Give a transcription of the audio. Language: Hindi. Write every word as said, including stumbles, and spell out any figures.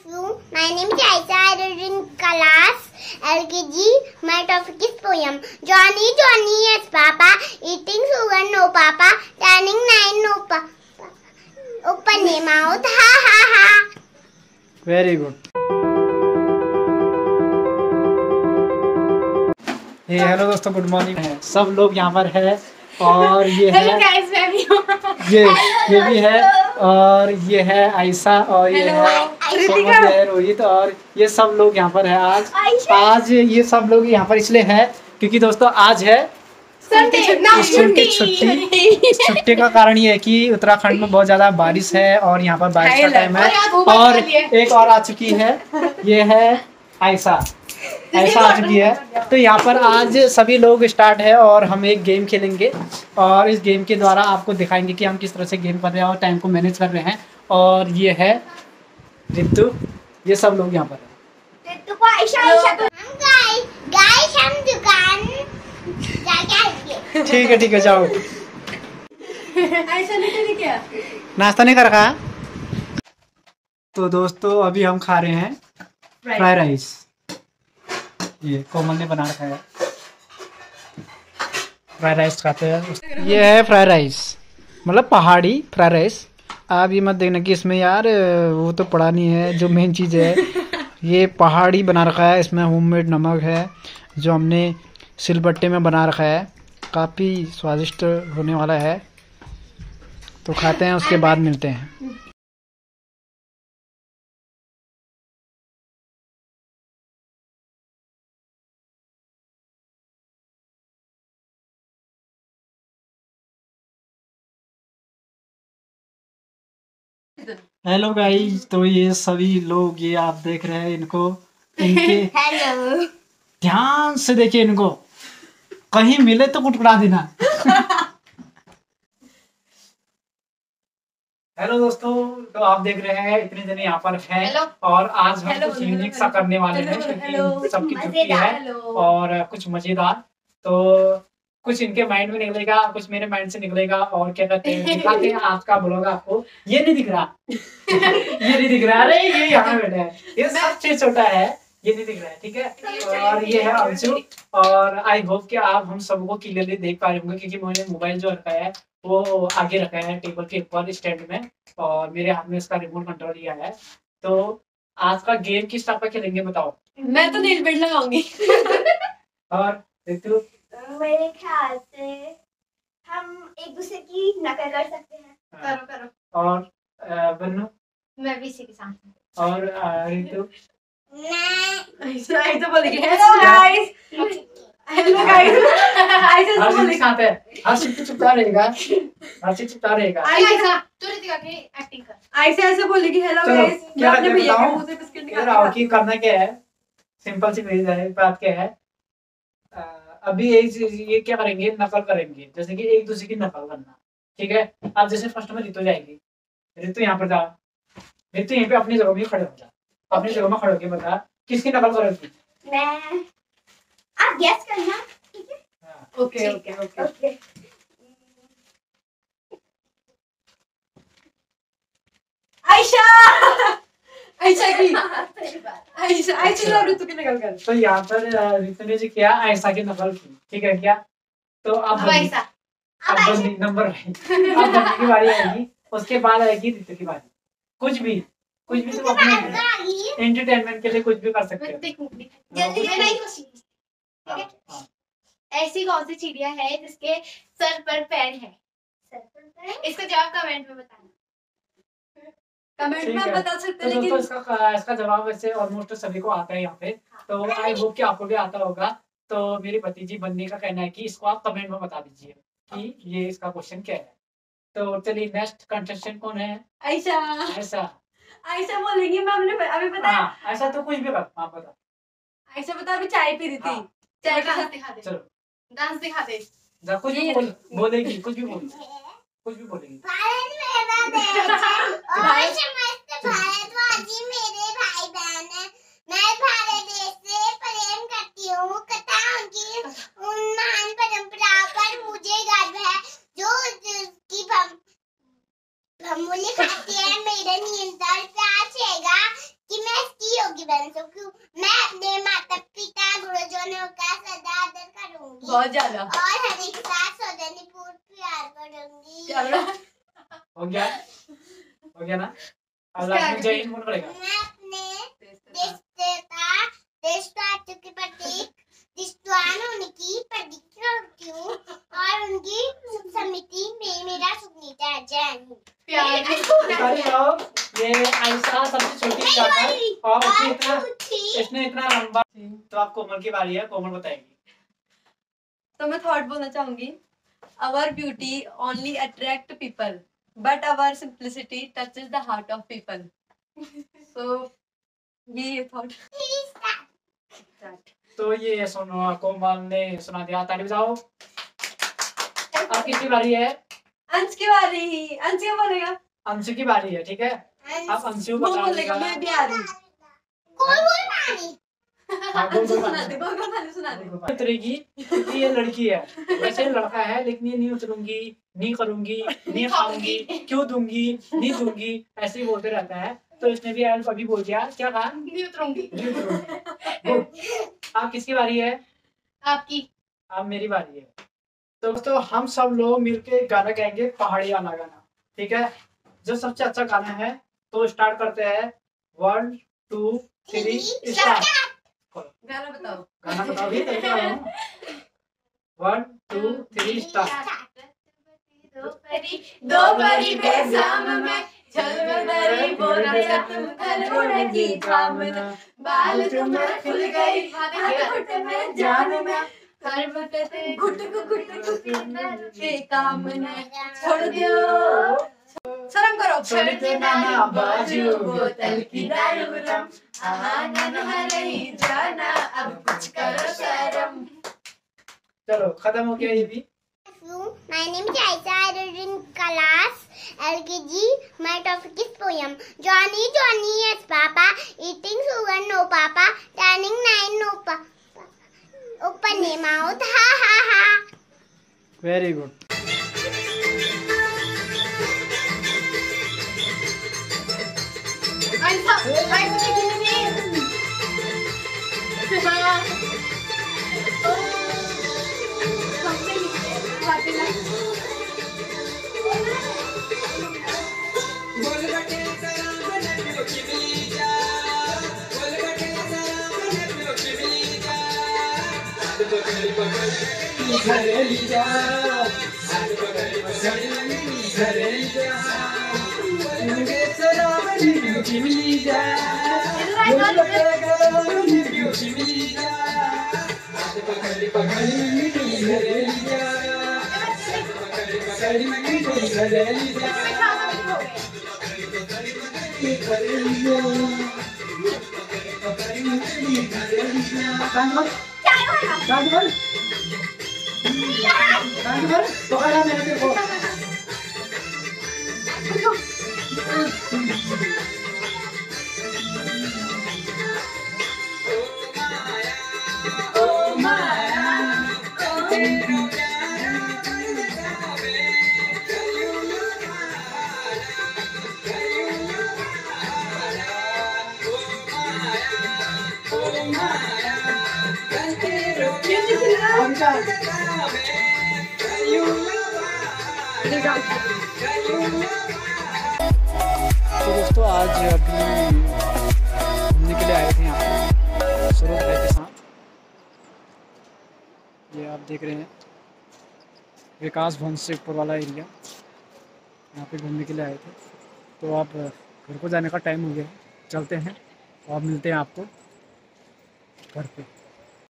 you. My name is Aisha. I read in class L K G. My topic is poem. Johnny, Johnny, yes, Papa. Eating sugar, no, Papa. Turning nine, no, Papa. Open your mouth, ha, ha, ha. Very good. ये हेलो दोस्तों, गुड मॉर्निंग है। सब लोग यहाँ पर है और ये है guys, मैं भी हूँ। ये ये भी है और ये है आयशा और ये Hello. है सोमन, है रोहित और ये सब लोग यहाँ पर है। आज आज ये सब लोग यहाँ पर इसलिए है क्योंकि दोस्तों आज है स्कूल की छुट्टी। छुट्टी का कारण ये है कि उत्तराखंड में बहुत ज्यादा बारिश है और यहाँ पर बारिश का टाइम है। और एक और आ चुकी है, ये है आयशा। ऐसा आ चुकी है। तो यहाँ पर आज सभी लोग स्टार्ट है और हम एक गेम खेलेंगे और इस गेम के द्वारा आपको दिखाएंगे कि हम किस तरह से गेम कर रहे हैं और टाइम को मैनेज कर रहे हैं। और ये है रितु, ये सब लोग यहाँ पर है। रितु को आयशा, आयशा को हम गाइस गाइस हम दुकान जाके ठीक है ठीक है, जाओ। आयशा ने क्या नाश्ता नहीं कर रखा? तो दोस्तों अभी हम खा रहे हैं फ्राइड राइस। ये कोमल ने बना रखा है, फ्राइड राइस खाते हैं। ये है फ्राइड राइस, मतलब पहाड़ी फ्राइड राइस। आप ये मत देखना कि इसमें यार वो तो पड़ा नहीं है, जो मेन चीज़ है ये पहाड़ी बना रखा है। इसमें होममेड नमक है जो हमने सिलबट्टे में बना रखा है, काफ़ी स्वादिष्ट होने वाला है। तो खाते हैं, उसके बाद मिलते हैं। हेलो गाइस, तो ये सभी लोग, ये आप देख रहे हैं इनको, इनके हेलो ध्यान से देखिए इनको, कहीं मिले तो कुटकुटा देना। हेलो दोस्तों, तो आप देख रहे हैं इतने जने यहाँ पर हैं और आज हम कुछ यूनिक सा करने वाले हैं क्योंकि सबकी छुट्टी है और कुछ मजेदार। तो कुछ इनके माइंड में निकलेगा, कुछ मेरे माइंड से निकलेगा और क्या कहते हैं, दिखाते हैं आज का ब्लॉग आपको। ये नहीं दिख रहा ये नहीं दिख रहा, अरे ये यहाँ बैठा है, ये सबसे छोटा है, ये नहीं दिख रहा है, ठीक है। और ये है अंशु और आई होप कि आप हम सबको क्लियरली देख पा रहे होंगे क्योंकि मैंने मोबाइल जो रखा है वो आगे रखा है टेबल के ऊपर स्टैंड में और मेरे हाथ में इसका रिमोट कंट्रोल लिया है। तो आज का गेम किस टाइप का खेलेंगे बताओ? मैं तो नेल पेंट लगाऊंगी। और रितु? मेरे ख्याल से हम एक दूसरे की नकल कर सकते हैं। करो करो। और बन्नू? मैं भी इसी के साथ। और रितु? मैं आयशा आयशा बोलेगी hello guys, hello guys. Ayesha से बोलेगी साथ है, हर्षित तो चुपता रहेगा, हर्षित चुपता रहेगा। आयशा तू रितिका की एक्टिंग कर। आयशा ऐसे बोलेगी हेलो गाइस। क्या मैं अपने करते भैया के बताऊं? मुंह से बिस्किट इधर निकाल आओ कि करना क्या है, सिंपल सी मेरी है, बात क्या है। आ, अभी एक चीज ये क्या करेंगे, नकल करेंगे, जैसे कि एक दूसरे की नकल करना, ठीक है। अब जैसे फर्स्ट में रितु जाएगी, रितु यहाँ पर जा, रितु यहीं पे अपनी जगह में खड़े हो जा, अपनी जगह में खड़े होके बता किसकी नकल करोगी? मैं आप गेस करना, ठीक है? Okay okay okay okay Ayesha Ayesha की आयशा आयशा और ऋतु की नकल कर। तो यहाँ पर रितु ने जो किया आयशा की नकल की, ठीक है क्या? तो अब अब आयशा अब बंदी नंबर अब बंदी की बारी आएगी, उसके बाद आएगी रितु की बारी। कुछ भी कुछ भी तुम अपने एंटरटेनमेंट के लिए कुछ भी कर सकते हो। जल्दी से नहीं कोशिश। ऐसी कौन सी चिड़िया है जिसके सर पर पैर है? सर पर पैर? इसका जवाब कमेंट में बताना। कमेंट ठीक में है। बता सकते तो हैं दोस्तों लेकिन इसका इसका जवाब वैसे ऑलमोस्ट सभी को आता है यहाँ पे, तो आई होप कि आपको भी आता होगा। तो मेरी भतीजी बनने का कहना है कि इसको आप कमेंट में बता दीजिए कि ये इसका क्वेश्चन क्या है। तो चलिए नेक्स्ट कंटेस्टेंट कौन है? आयशा ऐसा आयशा बोलेंगी। मैं हमने अभी बताया। हाँ, ऐसा तो कुछ भी कर, हाँ बता। आयशा बता, अभी चाय पी रही थी। हाँ। चाय के साथ दिखा दे, चलो डांस दिखा दे। जा, कुछ भी बोल, बोलेगी, कुछ भी बोलेगी, कुछ भी बोलेगी। भारत मेरा देश है और समस्त भारतवासी मेरे भाई बहन है। मैं भारत देश से प्रेम करती हूँ। कथाओं की उन महान परंपराओं पर मुझे गर्व है जो जिसकी हम मूल्य खाती है। मेरा निरंतर प्रयास रहेगा कि मैं अच्छी बन सकूं। मैं अपने माता पिता गुरुजनों का सदा आदर करूंगी बहुत ज्यादा। और हर एक साथ सौजन्य पूर्ण प्यार करूंगी। हो गया हो गया ना। अब लास्ट में जय हिंद बोलना पड़ेगा। मैं अपने देश देवता देश राज्य के प्रतीक निष्ठावान होने की प्रतिज्ञा करती हूँ और उनकी सुख समिति में मेरा सुखनीता है। जय हिंद। ये आयशा सबसे छोटी छात्र और उसने इतना इसने इतना लंबा। तो आप कोमल की बारी है, कोमल बताएंगी। तो मैं थॉट बोलना चाहूंगी। Our beauty only attract people, but our simplicity touches the heart of people. So ये थॉट। तो ये सुनो कोमल ने सुना दिया, ताली बजाओ। अब किसकी बारी है? अंश की बारी। अंश क्या बोलेगा? अंशु की बारी है, ठीक है। अब अंशु वो बोलेगा मैं भी आ रही। गोल गोल पानी। हाँ, गोल गोल सुना दे, गोल गोल पानी सुना दे। उतरेगी क्योंकि ये लड़की है, वैसे लड़का है लेकिन ये नहीं उतरूंगी, नहीं करूंगी, नहीं खाऊंगी, क्यों दूंगी, नहीं दूंगी, ऐसे ही बोलते रहता है। तो इसने भी अल्फ अभी बोल दिया, क्या कहा? नहीं उतरूंगी। नहीं उतरूंगी। आप किसकी बारी है? आपकी। अब मेरी बारी है। तो दोस्तों हम सब लोग मिलके गाना गाएंगे, पहाड़ी वाला गाना, ठीक है। जो सबसे अच्छा गाना है तो स्टार्ट करते हैं। One two three start. गाना बताओ। गाना बताओ भी वन टू थ्री स्टार्ट। दो परी बेसाम में झलमरी बोरा तुम खलोने की कामना बाल तुम्हें खुल गई घुट में जानना घुट घुट घुट के कामना छोड़ दो। शर्म करो। छोड़ देना ना बाजू बोतल की दारू रम आना नहीं जाना अब कुछ करो शर्म। चलो खत्म हो गया ये भी। My name is Aisha. I read in class L K G. My topic is poem. Johnny, Johnny, yes, Papa. Eating sugar, no, Papa. Turning nine, no, Papa. Open your mouth, ha, ha, ha. Very good. Aisha, Aisha, पकड़ा मैंने तेरे को। तो दोस्तों आज अभी घूमने के लिए आए थे यहाँ पे सरोज भाई के साथ। ये आप देख रहे हैं विकास भवन से ऊपर वाला एरिया, यहाँ पे घूमने के लिए आए थे। तो आप घर को जाने का टाइम हो गया, चलते हैं और मिलते हैं आपको घर पे।